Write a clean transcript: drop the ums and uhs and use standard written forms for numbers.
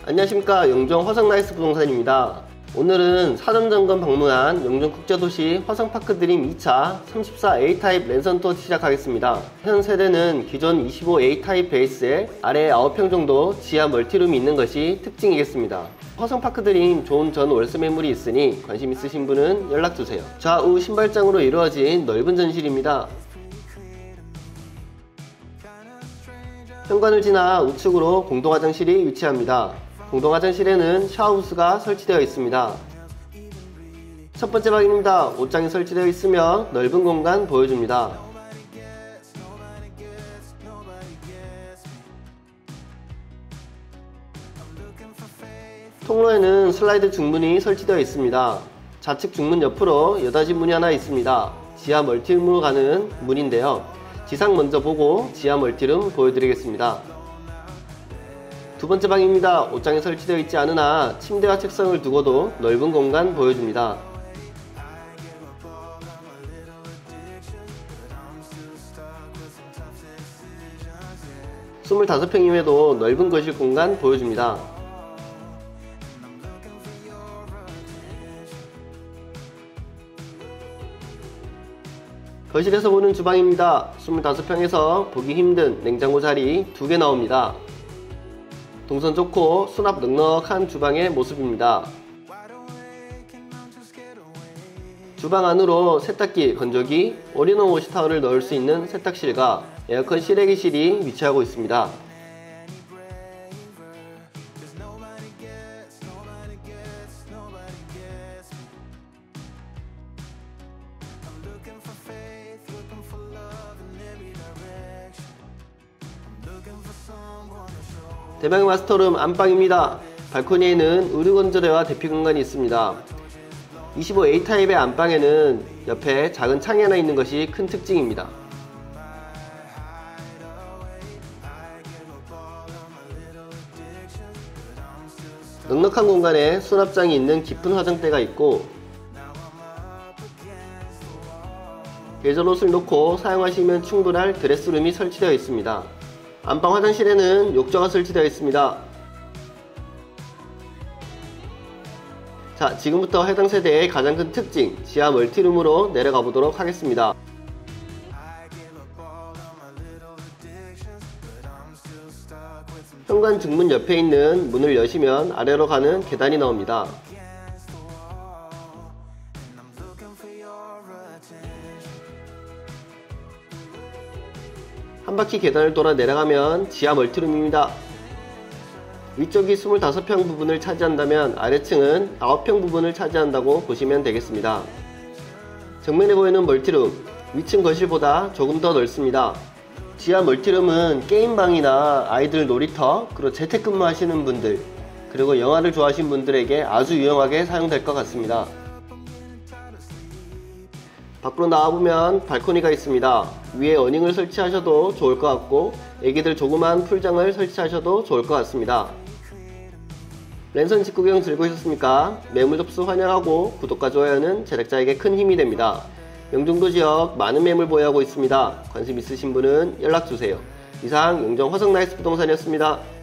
안녕하십니까, 영종 화성라이스 부동산입니다. 오늘은 사전점검 방문한 영종국제도시 화성파크드림 2차 34A 타입 랜선 투어 시작하겠습니다. 현 세대는 기존 25A 타입 베이스에 아래 9평 정도 지하 멀티룸이 있는 것이 특징이겠습니다. 화성파크드림 좋은 전 월세 매물이 있으니 관심 있으신 분은 연락주세요. 좌우 신발장으로 이루어진 넓은 전실입니다. 현관을 지나 우측으로 공동화장실이 위치합니다. 공동화장실에는 샤워부스가 설치되어 있습니다. 첫 번째 방입니다. 옷장이 설치되어 있으며 넓은 공간 보여줍니다. 통로에는 슬라이드 중문이 설치되어 있습니다. 좌측 중문 옆으로 여닫이 문이 하나 있습니다. 지하 멀티룸으로 가는 문인데요. 지상 먼저 보고 지하 멀티룸 보여드리겠습니다. 두 번째 방입니다. 옷장이 설치되어 있지 않으나 침대와 책상을 두고도 넓은 공간 보여줍니다. (25) 평임에도 넓은 거실 공간 보여줍니다. 거실에서 보는 주방입니다. 25평에서 보기 힘든 냉장고 자리 2개 나옵니다. 동선 좋고 수납 넉넉한 주방의 모습입니다. 주방 안으로 세탁기, 건조기, 올인원 워시타월을 넣을 수 있는 세탁실과 에어컨 실외기실이 위치하고 있습니다. 대방의 마스터룸 안방입니다. 발코니에는 의류건조대와 대피공간이 있습니다. 25A 타입의 안방에는 옆에 작은 창이 하나 있는 것이 큰 특징입니다. 넉넉한 공간에 수납장이 있는 깊은 화장대가 있고 계절옷을 놓고 사용하시면 충분할 드레스룸이 설치되어 있습니다. 안방 화장실에는 욕조가 설치되어 있습니다. 자, 지금부터 해당 세대의 가장 큰 특징, 지하 멀티룸으로 내려가 보도록 하겠습니다. 현관 중문 옆에 있는 문을 여시면 아래로 가는 계단이 나옵니다. 한 바퀴 계단을 돌아 내려가면 지하 멀티룸입니다. 위쪽이 25평 부분을 차지한다면 아래층은 9평 부분을 차지한다고 보시면 되겠습니다. 정면에 보이는 멀티룸, 위층 거실보다 조금 더 넓습니다. 지하 멀티룸은 게임방이나 아이들 놀이터, 그리고 재택근무 하시는 분들, 그리고 영화를 좋아하시는 분들에게 아주 유용하게 사용될 것 같습니다. 밖으로 나와보면 발코니가 있습니다. 위에 어닝을 설치하셔도 좋을 것 같고 애기들 조그만 풀장을 설치하셔도 좋을 것 같습니다. 랜선 직구경 즐거우셨습니까? 매물 접수 환영하고 구독과 좋아요는 제작자에게 큰 힘이 됩니다. 영종도 지역 많은 매물 보유하고 있습니다. 관심 있으신 분은 연락주세요. 이상 영종 화성라이스 부동산이었습니다.